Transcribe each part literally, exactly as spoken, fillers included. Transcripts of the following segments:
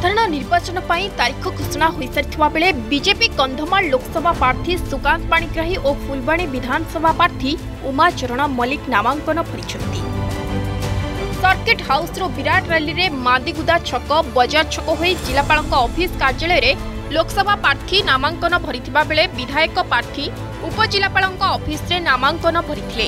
साधारण निर्वाचन पर तारीख घोषणा हो सारी बेले बीजेपी कंधमाल लोकसभा प्रार्थी सुकांत पाणिग्राही और फुलबाणी विधानसभा प्रार्थी उमाचरण मल्लिक नामांकन भरी। सर्किट हाउस रो विराट रैली रे मादीगुदा छक बजार छक हो जिलापाल ऑफिस कार्यालय में लोकसभा प्रार्थी नामांकन भरिथिबा बेले विधायक प्रार्थी उपजिलापाल ऑफिस रे नामांकन भरिथिले।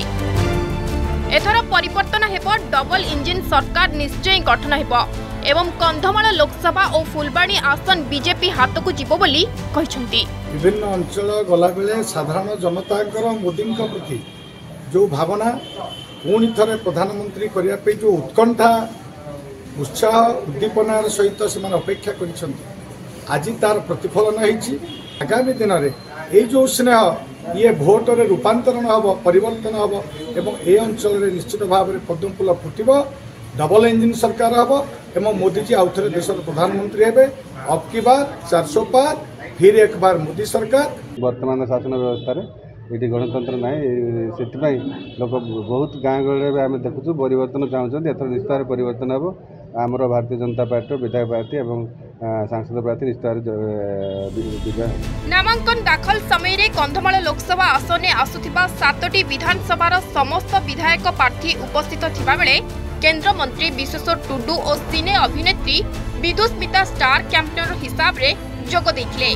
एथर परिवर्तन हेबो, डबल इंजिन सरकार निश्चय गठन हेबो एवं कंधमाल लोकसभा और फुलबाणी आसन बीजेपी हाथ को जीवो बोली कहिसंती। विभिन्न अंचल गला बेले साधारण जनता मोदी प्रति जो भावना पुणी थे प्रधानमंत्री करने जो उत्कंठा उत्साह उद्दीपनार सहित से अपेक्षा कर आज तार प्रतिफलन होती। आगामी दिन में ये जो स्नेह ये भोटर रूपांतरण हम परिवर्तन हम एवं ए अंचल में निश्चित भाव में पद्म फूल फुटब, डबल इंजिन सरकार हम एवं मोदी जी आउ थे देशर प्रधानमंत्री हे। अब की बार चार सौ पार फिर एक बार मोदी सरकार। वर्तमान शासन व्यवस्था ये गणतंत्र ना से लोक बहुत गाँ गहली आम देखु परिवर्तन चाहते एथर निश्चित भाव परिवर्तन हम। आमर भारतीय जनता पार्टी विधायक प्रार्थी और सांसद प्रार्थी निश्चित विजय। नामांकन दाखल समय कंधमाल लोकसभा आसन में आसुथिबा सातटी विधानसभार समस्त विधायक प्रार्थी उपस्थित थिबा बेले केंद्र मंत्री विश्वेश्वर टुडू और सिने अभिनेत्री विदुस्मिता स्टार कैंपेनर हिसाब रे जोग देथिले।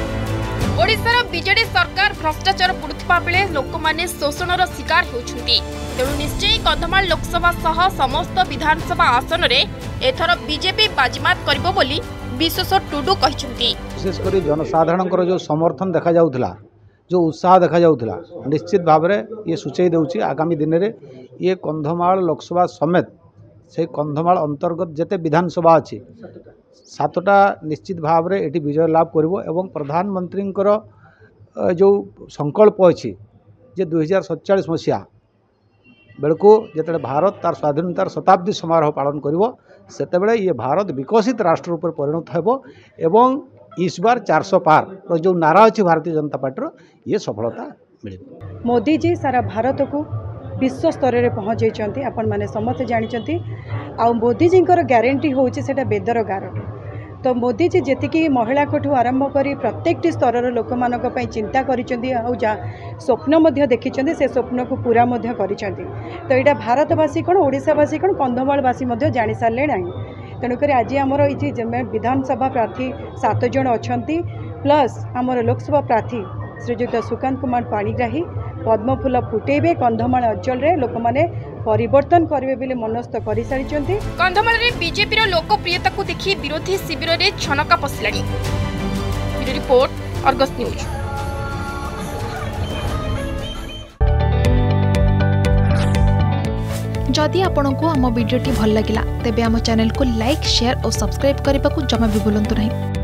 ओडिशार बीजेडी सरकार भ्रष्टाचार पुरुथिबा बेले लोक माने शोषणर शिकार होउछुंती। तेणु निश्चय कंधमाल लोकसभा सह समस्त विधानसभा आसन रे एथर बीजेपी बाजीमात करिबो बोली विश्वेश्वर टुडू कहिसंती। विशेषकर जनसाधारण जो समर्थन देखा जाउथला, जो उत्साह देखा जाउथला, निश्चित भाव में ये सूचई देउछि आगामी दिन में ये कंधमाल लोकसभा समेत से कंधमाल अंतर्गत जेते विधानसभा अच्छी सातटा निश्चित भाव में ये विजय लाभ करिवो एवं प्रधानमंत्री जो संकल्प अच्छी जे दुई हजार सतचाश मसीहा बेलू जिते भारत तार स्वाधीनतार शताब्दी समारोह पालन करिवो सेतेबेले ये भारत विकसित राष्ट्र रूप परिणत हेबो एवं इस बार चार सौ पार जो नारा अच्छी भारतीय जनता पार्टी ये सफलता मिले। मोदी जी सारा भारत को विश्व स्तर में पहुँचाई आपण मैंने समस्ते जानते। आ मोदी जी ग्यारंटी हूँ से बेदर गारंटी। तो मोदी जी जी महिला को आरंभ कर प्रत्येक स्तर लोक मान चिंता कर स्वप्न देखी से स्वप्न को पूरा कर। तो यहाँ भारतवासी कौन ओडिशावासी कौन कंधमालवासी जानी सारे ना। तेणुक आज आमर ये विधानसभा प्रार्थी सात जन अच्छा प्लस आमर लोकसभा प्रार्थी श्रीजुक्त सुकांत कुमार पाणिग्राही पद्मफूल फुटेबे कंधमाल अंचल रे लोक माने परिवर्तन करेंगे बोली मनस्थ कर सारी। कंधमाल रे बीजेपी रो लोकप्रियता को देखि विरोधी शिविर रे छनका पसलानी। Bureau report Argus news. जदि आपंक आम भिडी भल लगा तेब आम चैनल को लाइक शेयर और सब्सक्राइब करने को जमा भी भूलु नहीं।